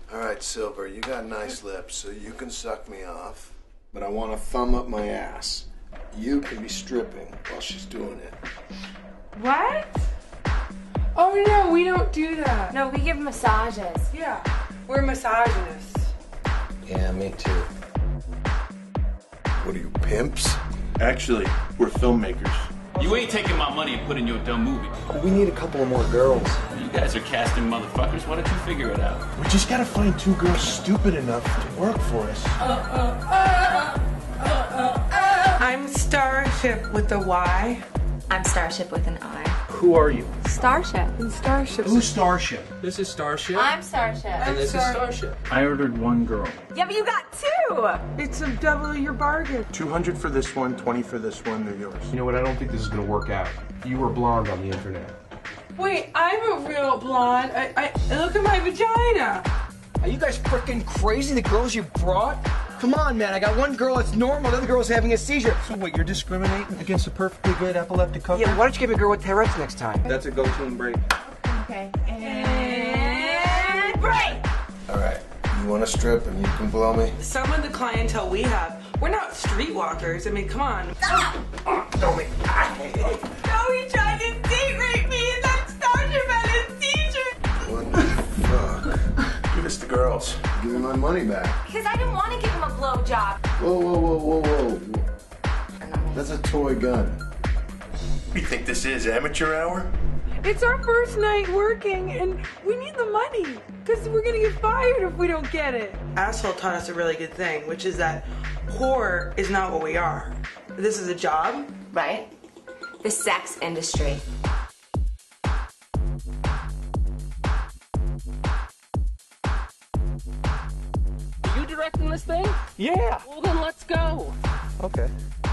All right, Silver, you got nice lips, so you can suck me off. But I want a thumb up my ass. You can be stripping while she's doing it. What? Oh no, we don't do that. No, we give massages. Yeah, we're misogynists. Yeah, me too. What are you, pimps? Actually, we're filmmakers. You ain't taking my money and putting your dumb movie. We need a couple of more girls. You guys are casting motherfuckers. Why don't you figure it out? We just gotta find 2 girls stupid enough to work for us. I'm Starship with a Y. I'm Starship with an I. Who are you? Starship. And Starship. Who's Starship? This is Starship. I'm Starship. And this is Starship. I ordered 1 girl. Yeah, but you got 2! It's a double your bargain. 200 for this one, 20 for this one, they're yours. You know what? I don't think this is gonna work out. You were blonde on the internet. Wait, I'm a real blonde. I look at my vagina. Are you guys freaking crazy? The girls you brought? Come on, man. I got 1 girl that's normal, the other girl's having a seizure. So what, you're discriminating against a perfectly good epileptic couple? Yeah, why don't you give me a girl with Tourette's next time? That's a go-to break. Okay. And break! All right, you want to strip and you can blow me? Some of the clientele we have, we're not streetwalkers. I mean, come on. Don't me. No, he tried to date rape me and that Starship had a seizure. What the fuck? Give us the girls. Give me my money back. Because I didn't want to give him a blowjob. Whoa. That's a toy gun. You think this is amateur hour? It's our first night working, and we need the money, because we're gonna get fired if we don't get it. Asshole taught us a really good thing, which is that whore is not what we are. This is a job. Right? The sex industry. Are you directing this thing? Yeah. Well, then let's go. Okay.